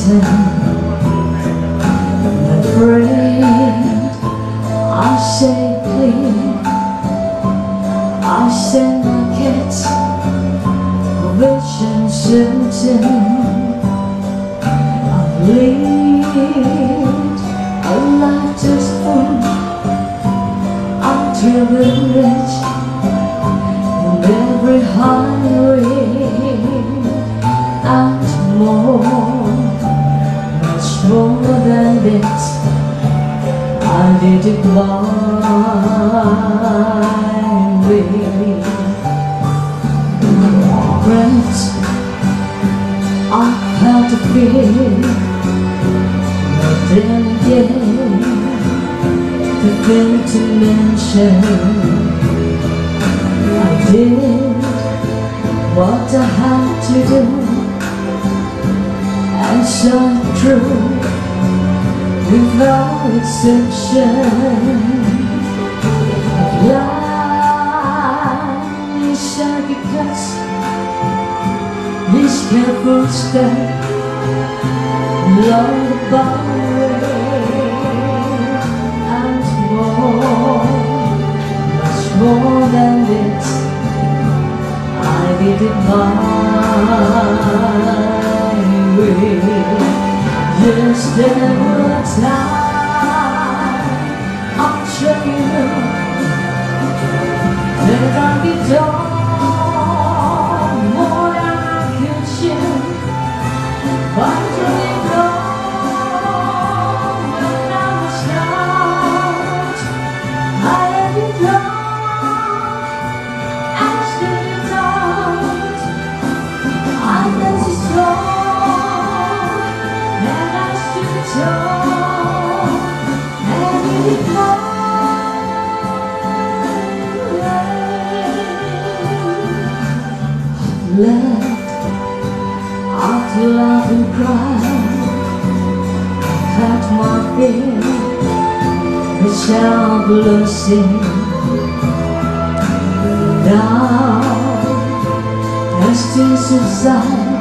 mountain, my friend. I say clean, I send my cats a vision certain. I've lived a life just full, I'm driven rich in every highway and more, much more than this. I did it my way. Friends, I felt a fear, but then again, the thing to mention, I did what I had to do, and so true, without exception. Life is sad because this careful step along the byway and more, much more than this. I did it my way. Yes, there were times I'm sure you know that I could do more than I could share. But you didn't know when I was out, I let it go and stood it out. I felt so strong and I stood tall and did it my way. Left after laugh and cry, had my fear, the sound losing now, as tears subside,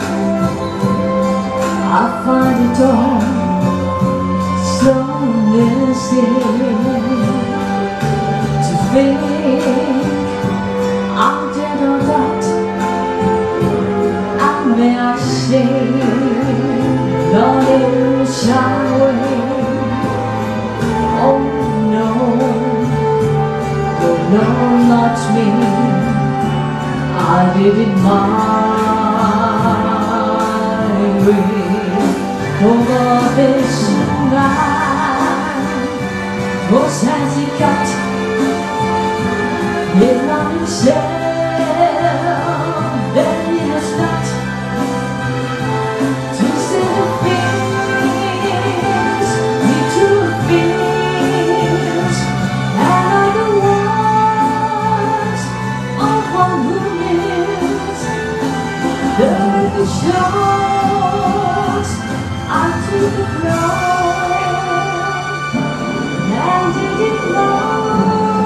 I find it all so missing. To think I'm dead or not, may I say, not in shy way. Oh no, oh no, not me. I did it my way. For this man, most has he got in on himself, then he has not. The shows I took the ground and did it my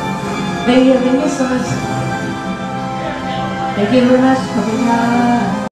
way. Thank you so much. Thank you very much.